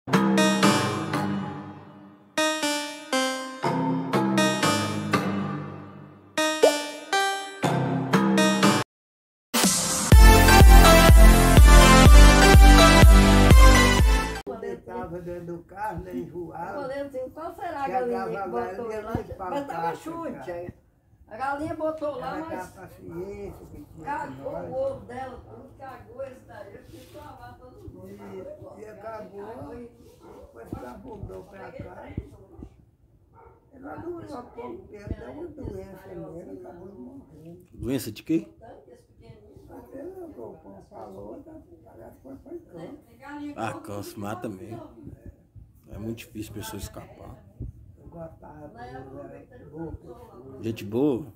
Dentro do carro, nem enjoava. Eu falei assim, qual será a galinha que botou lá? Mas tava chute. A galinha botou lá, mas paciência que tinha cagou o ovo dela, tudo cagou esse daí. Eu tive que lavar todo mundo. E acabou, depois que abundou pra cá. Ela durou pouco tempo, deu uma doença nele, acabou morrendo. Doença de quê? Até o povo falou, parece que foi câncer. Ah, câncer mata mesmo. É muito difícil a pessoa escapar. Eu gostava de era boa pessoa. Gente boa?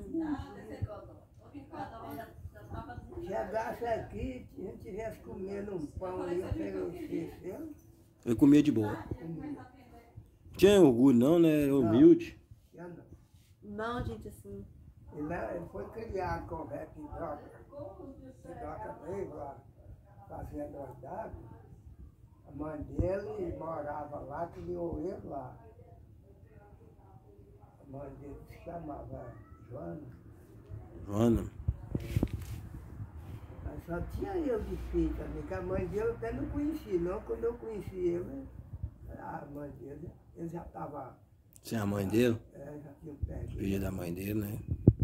Chegasse aqui, a gente estivesse comendo um pão ali, oferecesse, Eu comia de boa. Tinha orgulho não, né? Humilde. Não, gente, assim. Ele foi criado com o Ré Pidoca. Pidoca veio lá fazendo as d'água. A mãe dele morava lá, criou ele lá. A mãe dele se chamava Joana. Joana. Mas só tinha eu de filho também, que a mãe dele eu até não conheci, não. Quando eu conheci ele, a mãe dele, ele já estava. Você é a mãe dele? Já tinha o pé. Filha da mãe dele, né?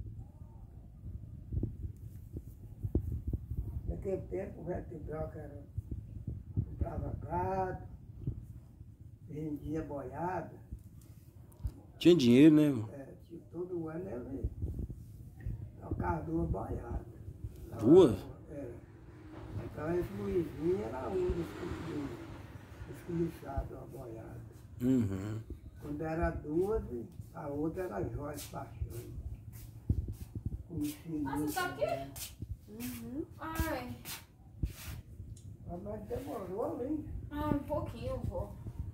Naquele tempo o Ré Pidoca comprava gado, vendia boiada. Tinha dinheiro, né? Todo ano ele tocava 2 boiadas. Duas? Então esse Luizinho era um dos comissários da boiada. Uhum. Quando era 2, a outra era Joyce Paixão. Conheci Você tá aqui? Uhum. Ai. Mas demorou, hein? Ai, um pouquinho eu vou.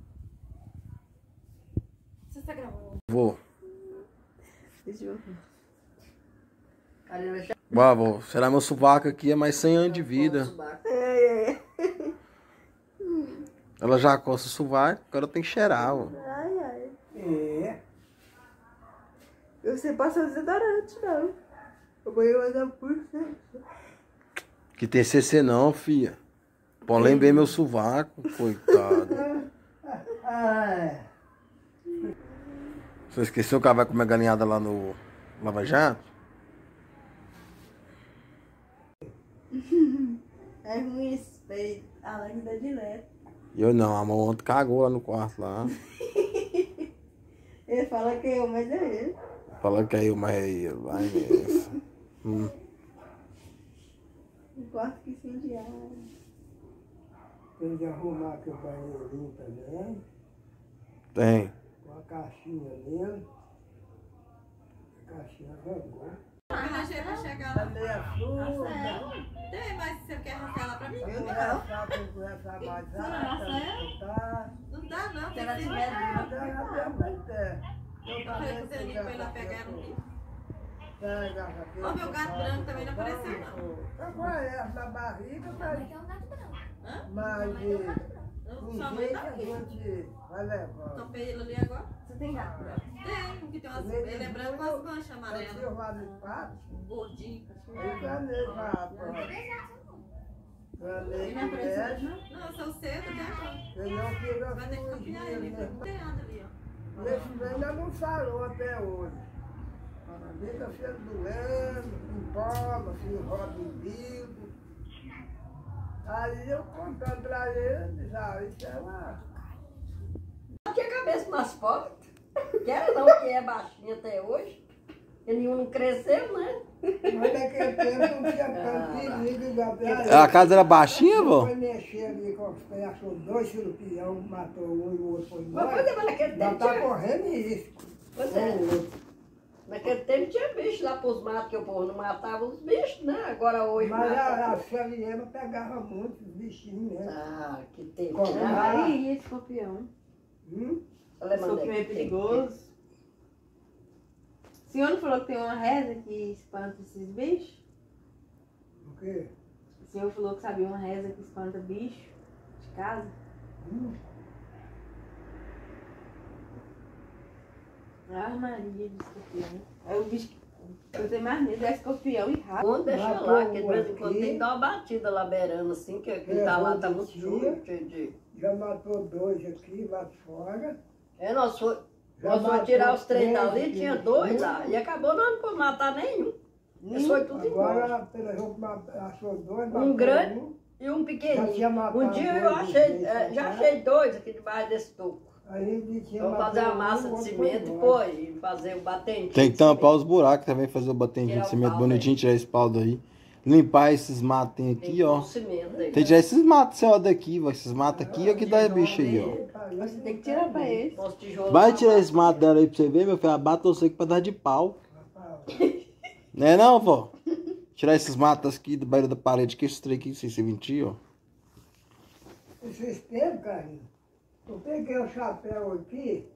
Você tá gravando? Vou. Deixa eu ver. Vó, será meu sovaco aqui é mais 100 anos de vida. Ela já coça o sovaco, agora tem que cheirar, ó. Ai, ai. É. Eu sei passar desodorante, não. Eu vou mandar por você. Que tem CC não, filha. Polém bem meu sovaco, coitado. Você esqueceu que ela vai comer galinhada lá no Lava Jato? É ruim esse peito. A lágrima dá direto. E eu não, a mão ontem cagou lá no quarto lá. Ele fala que eu, mas é ele. Falando que é eu, mas é ele. Vai nessa. Um quarto que se indiar. Tem de arrumar aqui o banheirinho também. Tem. Com a caixinha nele. A caixinha regou. Vai chegar Tá lá. meio surda. Tem, mas você quer arrancar lá pra mim? Tem que conversar mais alto, escutar. Não dá não, tem ela que tiver ser. Eu falei com o Zeninho pra ir lá pegar no rio. Ó, meu gato branco também não apareceu não. Agora é na barriga, mas É um gato branco. Hã? Sua com mãe jeito tá a aqui. gente vai levando. Tampei ele ali agora. Você tem gato branco? Tem, um que tem umas... Ele é branco com as manchas amarelas. Eu lá no pato, Gordinho. eu planei pra planei que mexe, Não, eu sou cedo, né? eu não queria Vai ter que campear ele. fugir, Não tem nada ali, ó. e esse ainda não sarou até hoje. Fica sendo doendo, embola, se roda o bico. Aí eu contando pra ele, já, isso é uma... Não tinha cabeça nas costas. Quero não, que é baixinha até hoje. E nenhum não cresceu, né? Mas naquele tempo não tinha tanto perigo, Gabriel. A casa era baixinha, vó? Foi mexer ali com os pés, achou 2 surpião, matou um e o outro foi Mas embora. pois é, mas naquele Já tempo tá tinha... correndo risco. Pois é. Naquele tempo tinha bicho lá pros matos, que o povo não matava os bichos, né? Agora hoje Mas mata. a Xaviera pegava muitos bichinhos mesmo. Ah, que tempo. Como? né? Aí, escorpião. Alemão Escorpião é deve ter. perigoso. O senhor não falou que tem uma reza que espanta esses bichos? O quê? O senhor falou que sabia uma reza que espanta bicho de casa? Ah, Maria de escorpião. É o bicho que eu tenho mais medo, é escorpião e rato. Bom, deixa Matou lá, que de um vez em quando aqui. tem que dar uma batida lá beirando, assim, que aquele tá lá, tá muito dia. cheio de... Já matou 2 aqui, lá fora. É, nós fomos matou tirar os 3 três dali, aqui tinha no 2 fundo. lá. E acabou não por matar nenhum. Eles foi tudo embora. Agora, pela jogo, achou 2, Um grande um. e um Já pequenininho. tinha matado Um dia eu dois, achei, três, já né? achei 2 aqui debaixo desse toco. Aí ele tinha Vamos fazer matado a massa um, de outro cimento foi e embora. pôr, e fazer o batente. Tem que tampar os buracos também, fazer o batente Tirar de o cimento pau bonitinho, daí. tirar esse pau daí. Limpar esses matos tem Tem aqui, que pôr ó. o cimento aí. Tem que tirar esses matos, ó, daqui, ó. Esses matos aqui, ó, que dá bicho aí, ó. Você tem que tirar pra eles. Os tijolos Vai pra tirar baixo. esse mato dela aí pra você ver, meu filho. Abata você que pra dar de pau. Não é não, vó? Tirar esses matos aqui da beira da parede, que esse trem aqui, sem se mentir, ó. Esses tempos, Carlinhos, eu peguei o chapéu aqui,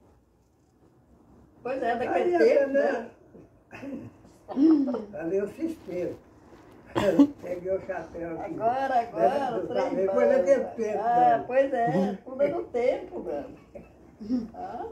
Pois é, aí daquele eu tempo, né? ali o sistema. Peguei o chapéu aqui. Agora, o trem Também bom. foi naquele tempo, Ah, né? pois é, tudo é no tempo, mano. Ah.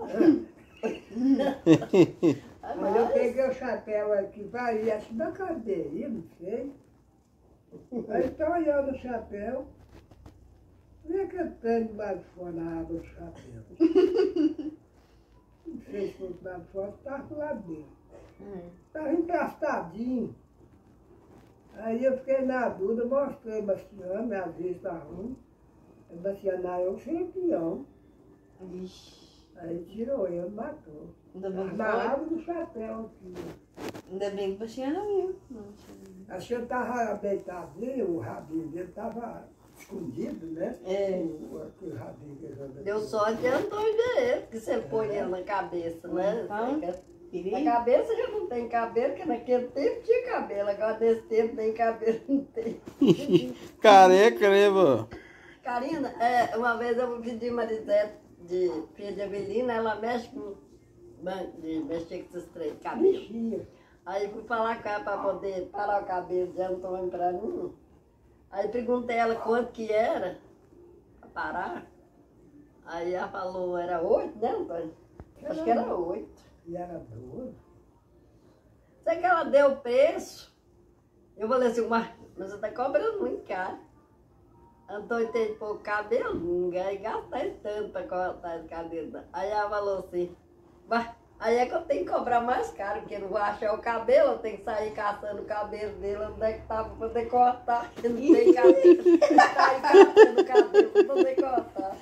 Mas eu peguei o chapéu aqui, vai, assim da cadeia, não sei. Aí estou olhando o chapéu, e aquele tanto de mais fora na água do chapéu. Não sei se fosse lá fora, estava lá dentro. Estava encastadinho. Aí eu fiquei na dúvida, mostrei Bastiano, minha vista ruim. Bastiano, eu fui peão. Ixi, Aí tirou ele, matou. ainda bem que Na foi. água do chapéu aqui. Ainda bem que você não viu. Não, Acho que ele estava deitadinho, o rabinho dele estava escondido, né? É. Aquele rabinho que ele Deu sorte de Antônio ver ele, porque você põe ele na cabeça, né? Então, Na perigo. cabeça já não tem cabelo, porque naquele tempo tinha cabelo, agora nesse tempo nem cabelo não tem. Careca, né, vó? Karina, uma vez eu pedi Marisete, de filha de Avelina, ela mexe com mexer com esses três cabelos. mexia. Aí fui falar com ela para poder parar o cabelo de Antônio para mim. Aí perguntei ela quanto que era para parar. Aí ela falou, era 8, né, Antônio? Acho que era 8. E era 12. Sei que ela deu o preço. Eu falei assim, mas você está cobrando muito caro. Antônio tem pouco cabelo, ninguém gasta tanto para cortar esse cabelo. Não. Aí ela falou assim, mas aí é que eu tenho que cobrar mais caro, porque eu não vou achar o cabelo, eu tenho que sair caçando o cabelo dele, onde é que tá para poder cortar, porque não tem cabelo. Sair caçando o cabelo para poder cortar.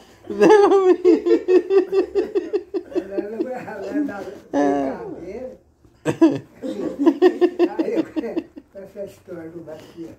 Ela cabelo. Aí eu com essa história do Bastiano.